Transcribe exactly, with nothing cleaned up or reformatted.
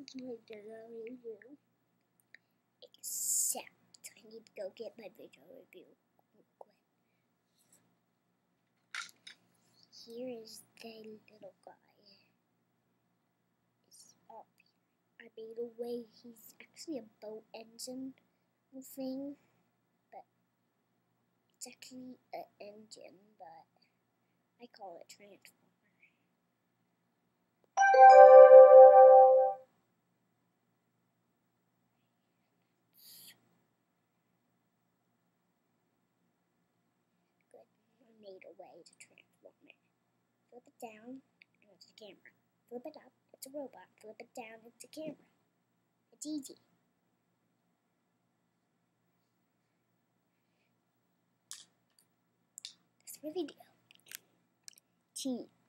What did I do? Except I need to go get my video review quick. Here is the little guy. It's up here. I made a way. He's actually a boat engine thing, but it's actually an engine, but I call it transformer. Good. I made a way to transform it. Flip it down, and it's a camera. Flip it up, it's a robot. Flip it down, it's a camera. It's easy. That's my video. T.